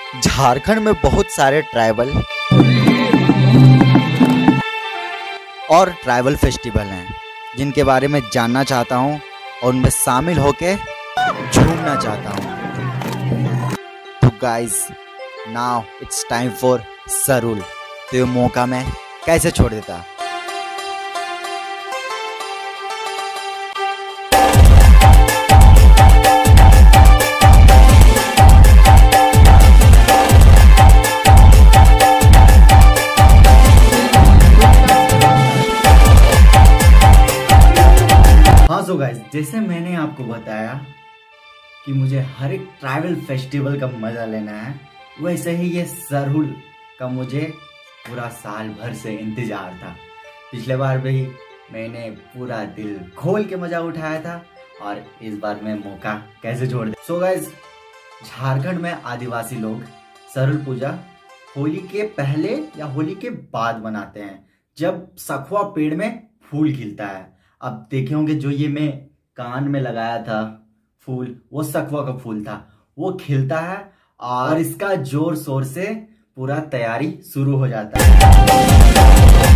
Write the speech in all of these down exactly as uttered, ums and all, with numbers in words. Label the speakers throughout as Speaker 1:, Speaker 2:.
Speaker 1: झारखंड में बहुत सारे ट्राइबल और ट्राइबल फेस्टिवल हैं जिनके बारे में जानना चाहता हूं और उनमें शामिल होके झूमना चाहता हूं। तो guys now it's time for Sarhul. तो ये मौका मैं कैसे छोड़ देता। हाँ सो गाइस, जैसे मैंने आपको बताया कि मुझे हर एक ट्राइबल फेस्टिवल का मजा लेना है, वैसे ही ये सरूल का मुझे पूरा साल भर से इंतजार था। पिछले बार भी मैंने पूरा दिल खोल के मजा उठाया था और इस बार मैं मौका कैसे छोड़ दे। सो गाइस, झारखंड में आदिवासी लोग सरूल पूजा होली के पहले या होली के बाद मनाते हैं, जब सखुआ पेड़ में फूल खिलता है। अब देखे होंगे जो ये मैं कान में लगाया था फूल, वो सखुआ का फूल था, वो खिलता है और इसका जोर शोर से पूरा तैयारी शुरू हो जाता है।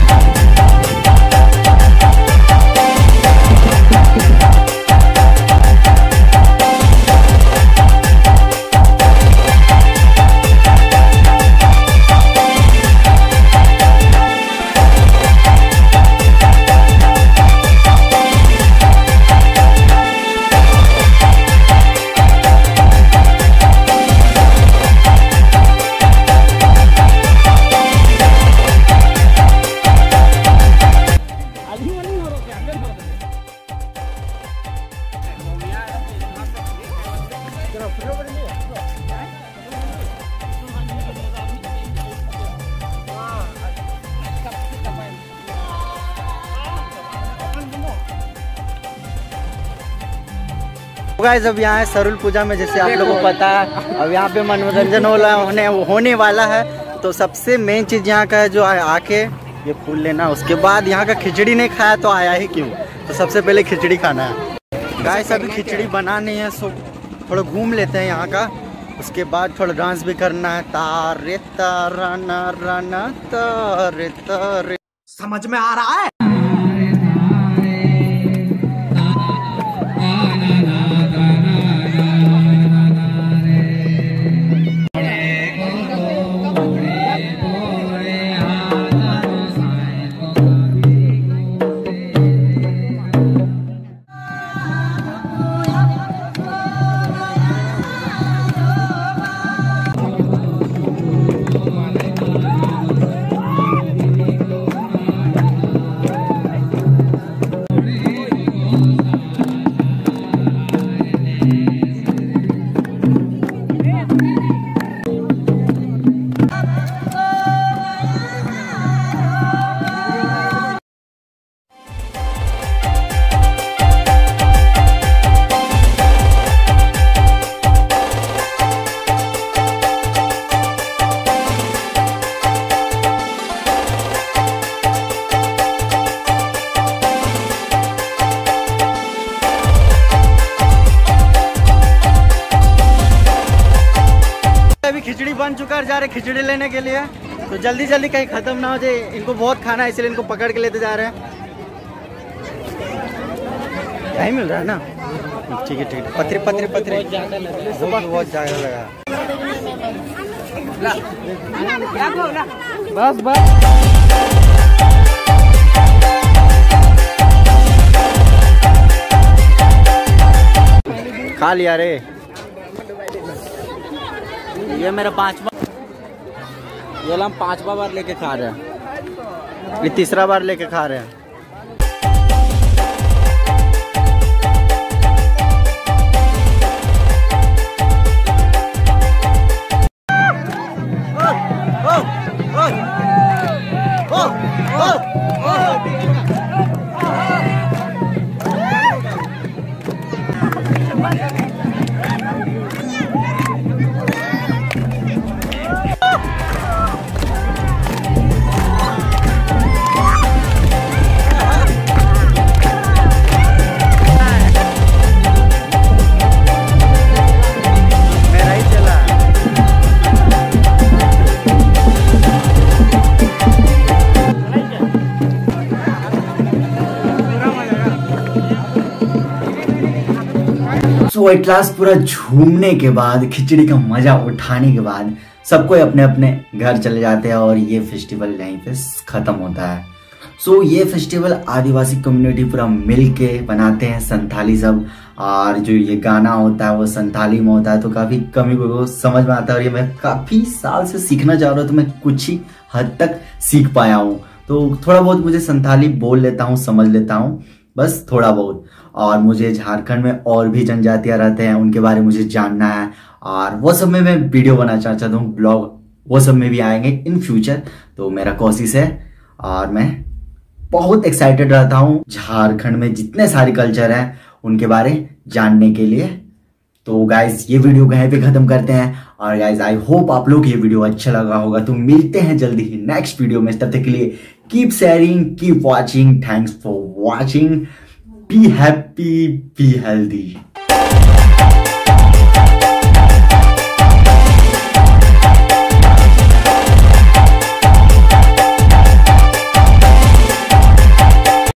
Speaker 1: गाइस, अब यहाँ है सरूल पूजा में, जैसे आप लोगों को पता है अब यहाँ पे मनोरंजन होना होने होने वाला है। तो सबसे मेन चीज़ यहाँ का है जो आके ये फूल लेना, उसके बाद यहाँ का खिचड़ी नहीं खाया तो आया ही क्यों। तो सबसे पहले खिचड़ी खाना है। गाइस, अभी खिचड़ी बनानी है, सो थोड़ा घूम लेते हैं यहाँ का, उसके बाद थोड़ा डांस भी करना है। तारे तारा ना तारे तारे, समझ में आ रहा है? अभी खिचड़ी बन चुका है, जा रहे खिचड़ी लेने के लिए। तो जल्दी जल्दी कहीं खत्म ना हो जाए, इनको बहुत खाना है इसलिए इनको पकड़ के लेते जा रहे हैं। नहीं मिल रहा है ना, ठीक है ठीक है। पथरी पथरी पथरी बहुत बहुत ज्यादा लगा। बस बस खा लिया रे। ये मेरा पांचवा, ये हम पांचवा बार लेके खा रहे हैं, ये तीसरा बार लेके खा रहे हैं। तो एट लास्ट पूरा झूमने के बाद, खिचड़ी का मजा उठाने के बाद सबको अपने अपने घर चले जाते हैं और ये फेस्टिवल यहीं पे खत्म होता है। सो so, ये फेस्टिवल आदिवासी कम्युनिटी पूरा मिल के बनाते हैं, संथाली सब। और जो ये गाना होता है वो संथाली में होता है, तो काफी कमी को समझ में आता है। और ये मैं काफी साल से सीखना चाह रहा हूँ, तो मैं कुछ ही हद तक सीख पाया हूँ। तो थोड़ा बहुत मुझे संथाली बोल लेता हूँ, समझ लेता हूँ, बस थोड़ा बहुत। और मुझे झारखंड में और भी जनजातियां रहते हैं, उनके बारे में मुझे जानना है, और वो सब में मैं वीडियो बनाना चाहता हूँ, ब्लॉग वो सब में भी आएंगे इन फ्यूचर। तो मेरा कोशिश है और मैं बहुत एक्साइटेड रहता हूँ झारखंड में जितने सारे कल्चर हैं उनके बारे जानने के लिए। तो गाइज ये वीडियो कहीं पे खत्म करते हैं। और गाइज आई होप आप लोग ये वीडियो अच्छा लगा होगा। तो मिलते हैं जल्दी ही नेक्स्ट वीडियो में, तब तक के लिए keep sharing, keep watching, thanks for watching, be happy, be healthy.